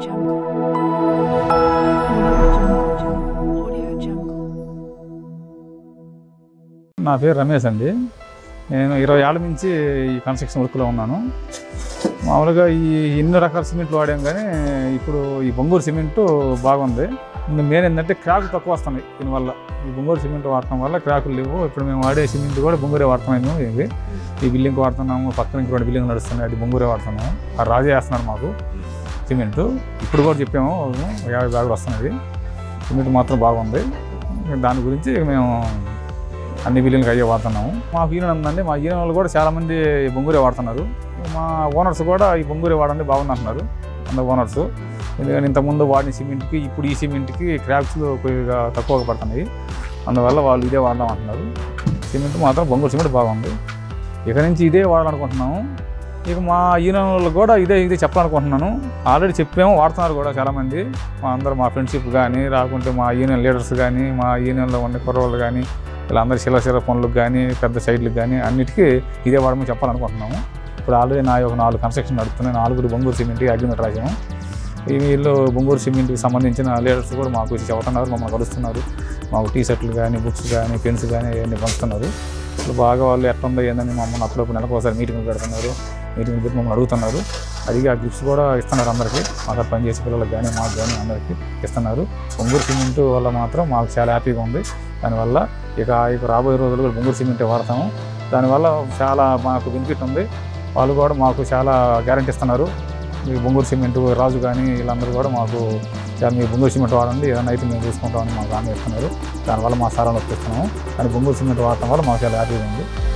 నా పేరు రమేష్ అండి. నేను 20 ఏళ్ళ నుంచి ఈ కన్స్ట్రక్షన్ వర్క్లో ఉన్నాను. మామూలుగా ఎన్నో రకాల సిమెంట్లు వాడాం, కానీ ఇప్పుడు ఈ బంగూరు సిమెంటు బాగుంది. మెయిన్ ఏంటంటే క్రాకులు తక్కువ వస్తున్నాయి. దీనివల్ల ఈ బంగూరు సిమెంట్ వాడటం వల్ల క్రాకులు లేవు. ఇప్పుడు మేము వాడే సిమెంట్ కూడా బంగూరే వాడుతున్నాము. ఈ బిల్డింగ్ వాడుతున్నాము, పక్కన ఇంకో 2 బిల్డింగ్ నడుస్తున్నాయి, అది బంగూరే వాడుతున్నాము. ఆ రాజే వేస్తున్నాడు మాకు సిమెంటు. ఇప్పుడు కూడా చెప్పాము 50 బ్యాగులు వస్తున్నది. సిమెంట్ మాత్రం బాగుంది. దాని గురించి మేము అన్ని బిల్డింగ్కి అయ్యే వాడుతున్నాము. మాకు యూనియన్ ఉందండి. మా యూనియన్ వాళ్ళు కూడా చాలామంది బంగూరే వాడుతున్నారు. మా ఓనర్స్ కూడా ఈ బంగూరే వాడండి బాగుంది అంటున్నారు, అందరు ఓనర్స్. ఎందుకంటే ఇంతకుముందు వాడిన సిమెంట్కి ఇప్పుడు ఈ సిమెంట్కి క్రాక్స్ కొద్దిగా తక్కువగా పడుతున్నాయి. అందువల్ల వాళ్ళు ఇదే వాడదాం అంటున్నారు. సిమెంట్ మాత్రం బంగూరు సిమెంట్ బాగుంది. ఇక నుంచి ఇదే వాడాలనుకుంటున్నాము. ఇక మా యూనియన్ వాళ్ళు కూడా ఇదే చెప్పాలనుకుంటున్నాను. ఆల్రెడీ చెప్పాము, వాడుతున్నారు కూడా చాలామంది. మా ఫ్రెండ్షిప్ కానీ, రాకుంటే మా యూనియన్ లీడర్స్ కానీ, మా యూనియన్లో ఉండే కుర్రవాళ్ళు కానీ, వీళ్ళందరూ చిల్లర పనులకు కానీ, పెద్ద సైడ్లకు కానీ అన్నిటికీ ఇదే వాడమని చెప్పాలనుకుంటున్నాము. ఇప్పుడు ఆల్రెడీ ఒక 4 కన్స్ట్రక్షన్ నడుస్తున్నాయి. 4 బంగూరు సిమెంట్కి అగ్రిమెంట్ రాసాము. వీళ్ళు బంగూరు సిమెంట్కి సంబంధించిన లీడర్స్ కూడా మాకు చెబుతున్నారు, మమ్మల్ని కలుస్తున్నారు. మాకు టీ-షర్ట్లు కానీ, బుక్స్ కానీ, పెన్స్ కానీ అవన్నీ పంచుతున్నారు. ఇప్పుడు బాగా వాళ్ళు ఎట్లా ఉందో ఏందని మమ్మల్ని అప్పుడప్పుడు నెలకు ఒకసారి మీటింగ్లు పెడుతున్నారు. మీటింగ్ పెట్టి మమ్మల్ని అడుగుతున్నారు. అడిగి ఆ గిఫ్ట్స్ కూడా ఇస్తున్నారు అందరికీ. మాకు పనిచేసే పిల్లలకు కానీ, మాకు కానీ అందరికీ ఇస్తున్నారు. బంగూరు సిమెంట్ వల్ల మాత్రం మాకు చాలా హ్యాపీగా ఉంది. దానివల్ల ఇక రాబోయే రోజులు కూడా బంగూరు సిమెంటే వాడతాము. దానివల్ల చాలా మాకు బెనిఫిట్ ఉంది. వాళ్ళు కూడా మాకు చాలా గ్యారెంటీ ఇస్తున్నారు. మీ బంగూరు సిమెంట్ రాజు కానీ వీళ్ళందరూ కూడా మాకు మీ బంగూరు సిమెంట్ వాడండి, ఏదైనా అయితే మేము చూసుకుంటామని మాకు హామీ ఇస్తున్నారు. దానివల్ల మా సారాలు ఒప్పిస్తున్నాము. కానీ బంగూరు సిమెంట్ వాడటం వల్ల మాకు చాలా హ్యాపీగా ఉంది.